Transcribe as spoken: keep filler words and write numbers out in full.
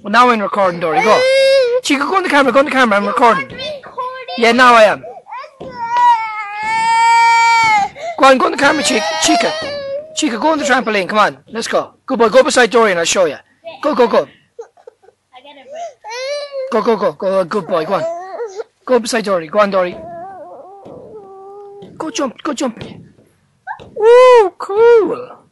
Well, now I'm recording, Dorrie. Go. Chika, go on the camera. Go on the camera. I'm recording. Yeah, now I am. Go on, go on the camera, Chika. Chika. Chika, go on the trampoline. Come on. Let's go. Good boy. Go beside Dorrie and I'll show you. Go, go, go. Go, go, go. Go. Good boy. Go on. Go beside Dorrie. Go on, Dorrie. Go jump. Go jump. Woo, cool.